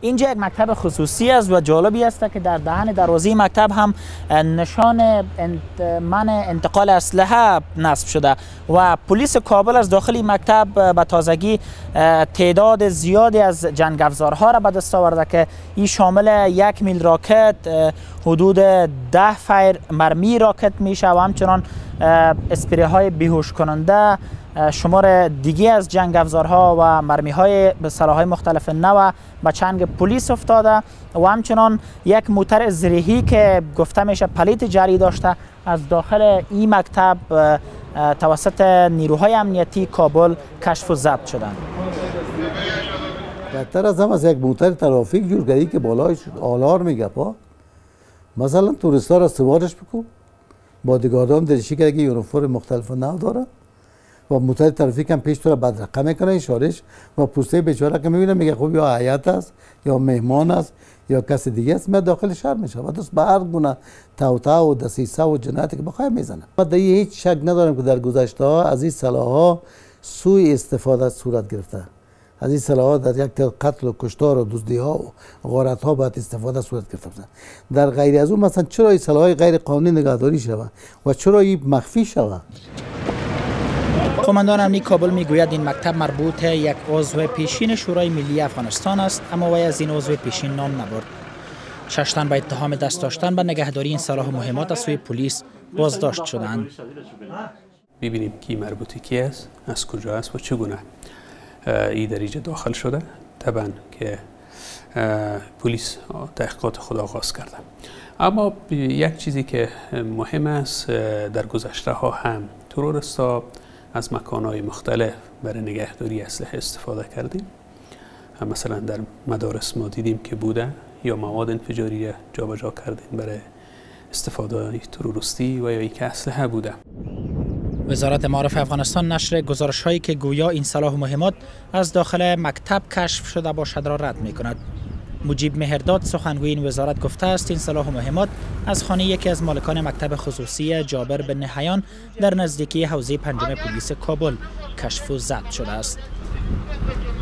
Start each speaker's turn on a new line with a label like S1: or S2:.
S1: اینجا یک مکتب خصوصی است و جالبی است که در دهن دروازه مکتب هم نشان منع انتقال اسلحه نصب شده و پلیس کابل از داخل مکتب به تازگی تعداد زیادی از جنگ افزارها را به دست آورده که این شامل 1 میل راکت، حدود 10 فیر مرمی راکت میشه و همچنان اسپری های بیهوش کننده، شمار دیگه از جنگ افزارها و مرمی های به سلاح‌های مختلف نو به چنگ پلیس افتاده و همچنان یک موتر زرهی که گفته میشه پلیت جری داشته از داخل این مکتب توسط نیروهای امنیتی کابل کشف و ضبط شدند.
S2: بدتر از هم از یک موتر ترافیک جور کردی که بالایش آلار میگه پا. مثلا توریستا را سوارش بکن، بادیگاردان درشی که یونیفرم مختلف نو داره و موتر ترافیک هم پیش تو را بدرقه میکنه اشارش و پوسته بیچاره که میبینه میگه خب یا هیئت است یا مهمان است یا کسی دیگه است، میاد داخل شهر میشه و دوست به هر گونه توطئه و دسیسه و جنایتی که بخواد میزنه. ما در هیچ شک ندارم که در گذشته ها از این سلاح‌ها سوء استفاده صورت گرفته. از این سلاح‌ها در یک قتل و کشتار و دزدی‌ها و غارت‌ها باید استفاده صورت گرفته. در غیر از اون مثلا چرا این سلاح‌های غیر قانونی نگهداری شود و چرا این مخفی شود؟
S1: قماندان امنی کابل میگوید این مکتب مربوط یک عضو پیشین شورای ملی افغانستان است، اما وی از این عضو پیشین نام نبرد. 6 تن به اتهام دست داشتن به نگهداری این سلاح مهمات از سوی پلیس بازداشت شدند.
S3: ببینیم کی مربوطه کی است، از کجا است و چگونه این در اینجا داخل شده. طبعا که پلیس تحقیقات خود آغاز کرده. اما یک چیزی که مهم است، در گذشته ها هم تروریستا از مکان‌های مختلف برای نگهداری اسلحه استفاده کردیم. مثلا در مدارس ما دیدیم که بوده یا مواد انفجاری جابجا کردیم برای استفاده تروریستی و یا اینکه اسلحه بوده.
S1: وزارت معارف افغانستان نشر گزارش‌هایی که گویا این سلاح مهمات از داخل مکتب کشف شده باشد را رد می‌کند. مجیب مهرداد سخنگوی این وزارت گفته است این سلاح مهمات از خانه یکی از مالکان مکتب خصوصی جابر بن نهیان در نزدیکی حوزه 5 پلیس کابل کشف و ضبط شده است.